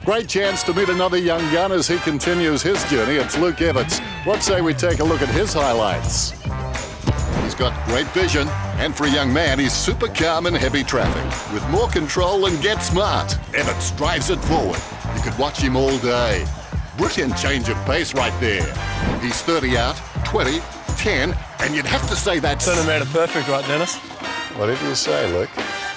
Great chance to meet another young gun as he continues his journey. It's Luke Everts. What say we take a look at his highlights? He's got great vision, and for a young man, he's super calm in heavy traffic. With more control and get smart, Everts drives it forward. You could watch him all day. Brilliant change of pace right there. He's 30 out, 20, 10, and you'd have to say that's... Centimetre perfect, right, Dennis? Whatever you say, Luke.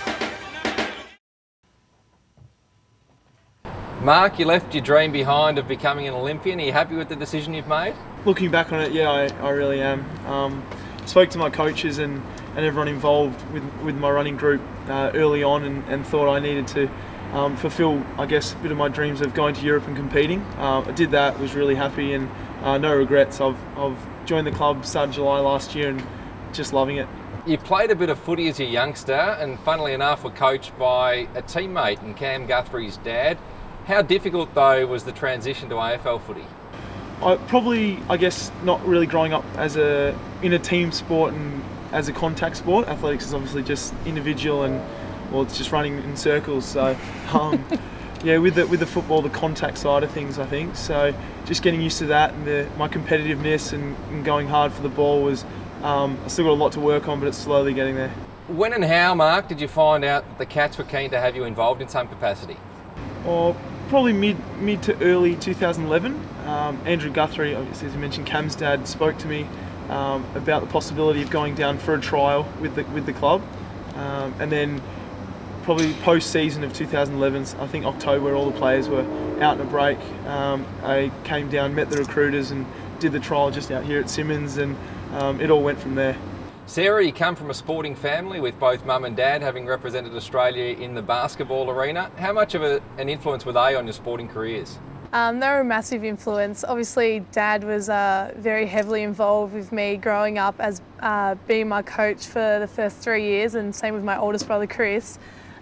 Mark, you left your dream behind of becoming an Olympian. Are you happy with the decision you've made? Looking back on it, yeah, I really am. Spoke to my coaches and everyone involved with my running group early on and thought I needed to fulfill, I guess, a bit of my dreams of going to Europe and competing. I did that, was really happy, and no regrets. I've joined the club, started July last year, and just loving it. You played a bit of footy as a youngster and funnily enough were coached by a teammate and Cam Guthrie's dad. How difficult though was the transition to AFL footy? I guess not really growing up in a team sport and as a contact sport. Athletics is obviously just individual and well, it's just running in circles. So yeah, with the football, the contact side of things, I think. So just getting used to that and my competitiveness and going hard for the ball was. I still got a lot to work on, but it's slowly getting there. When and how, Mark, did you find out that the Cats were keen to have you involved in some capacity? Probably mid to early 2011. Andrew Guthrie, obviously as you mentioned, Cam's dad, spoke to me about the possibility of going down for a trial with the club, and then probably post-season of 2011, I think October, where all the players were out on a break, I came down, met the recruiters and did the trial just out here at Simmons, and it all went from there. Sarah, you come from a sporting family with both mum and dad having represented Australia in the basketball arena. How much of an influence were they on your sporting careers? They were a massive influence. Obviously, Dad was very heavily involved with me growing up as being my coach for the first 3 years, and same with my oldest brother, Chris.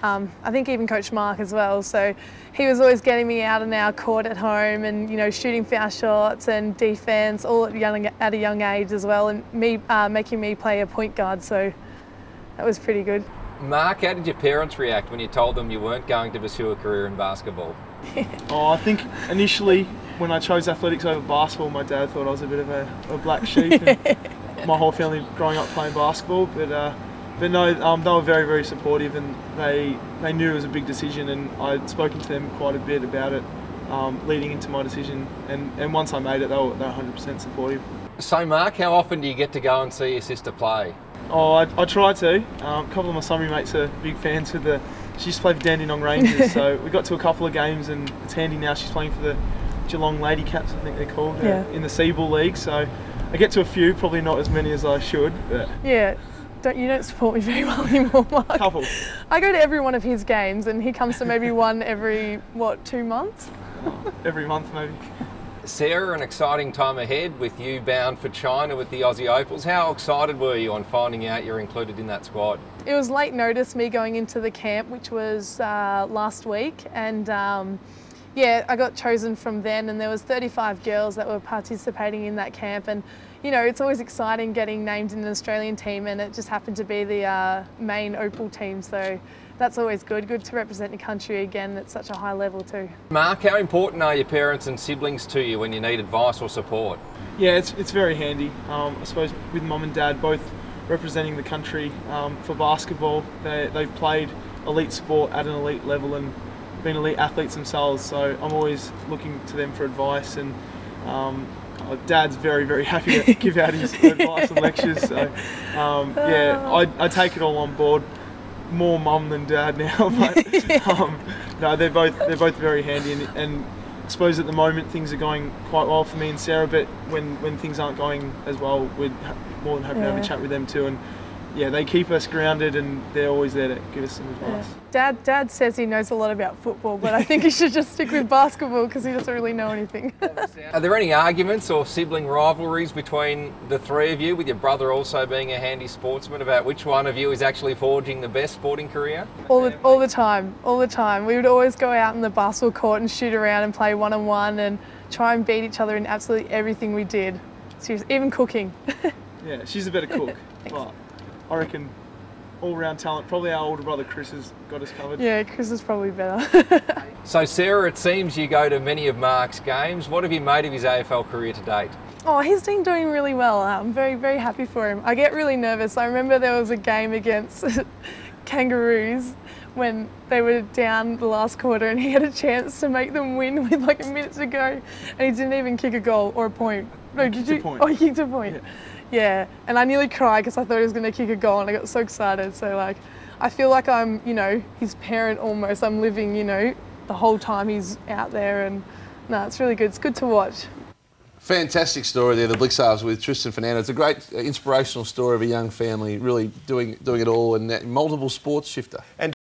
I think even Coach Mark as well. So he was always getting me out on our court at home and, you know, shooting foul shots and defence all at a young age as well, and me making me play a point guard. So that was pretty good. Mark, how did your parents react when you told them you weren't going to pursue a career in basketball? I think initially when I chose athletics over basketball, my dad thought I was a bit of a black sheep. And my whole family growing up playing basketball, but no, they were very, very supportive, and they knew it was a big decision, and I'd spoken to them quite a bit about it leading into my decision, and once I made it, they were 100% supportive. So Mark, how often do you get to go and see your sister play? I try to. A couple of my Sunbury mates are big fans with she used to play for Dandenong Rangers, so we got to a couple of games, and it's handy now she's playing for the Geelong Lady Cats, I think they're called, in the Seaball League, so I get to a few, probably not as many as I should. But yeah. You don't support me very well anymore, Mark. Couple. I go to every one of his games and he comes to maybe one every, 2 months? Every month maybe. Sarah, an exciting time ahead with you bound for China with the Aussie Opals. How excited were you on finding out you're included in that squad? It was late notice, me going into the camp, which was last week, and yeah, I got chosen from then, and there was 35 girls that were participating in that camp, and you know, it's always exciting getting named in an Australian team, and it just happened to be the main Opal team, so that's always good to represent your country again at such a high level too. Mark, how important are your parents and siblings to you when you need advice or support? Yeah, it's very handy. I suppose with mum and dad both representing the country for basketball, they've played elite sport at an elite level and been elite athletes themselves, so I'm always looking to them for advice, and Dad's very, very happy to give out his advice and lectures, so yeah, I take it all on board. More mum than dad now, but no, they're both very handy, and I suppose at the moment things are going quite well for me and Sarah, but when things aren't going as well, we're more than happy to have a chat with them too, and yeah, they keep us grounded and they're always there to give us some advice. Dad says he knows a lot about football, but I think he should just stick with basketball because he doesn't really know anything. Are there any arguments or sibling rivalries between the three of you, with your brother also being a handy sportsman, about which one of you is actually forging the best sporting career? All the time. We would always go out in the basketball court and shoot around and play one-on-one and try and beat each other in absolutely everything we did. Seriously, even cooking. Yeah, she's a better cook, but I reckon all-round talent. Probably our older brother Chris has got us covered. Yeah, Chris is probably better. So Sarah, it seems you go to many of Mark's games. What have you made of his AFL career to date? Oh, he's been doing really well. I'm very, very happy for him. I get really nervous. I remember there was a game against Kangaroos when they were down the last quarter and he had a chance to make them win with like a minute to go and he didn't even kick a goal or a point. No, did you? Point. Oh, he kicked a point. Yeah, and I nearly cried because I thought he was going to kick a goal and I got so excited. So like, I feel like I'm, you know, his parent almost. I'm living, you know, the whole time he's out there, and no, it's really good. It's good to watch. Fantastic story there, the Blicavs with Tristan Foenander. It's a great inspirational story of a young family really doing it all, and that multiple sports shifter. And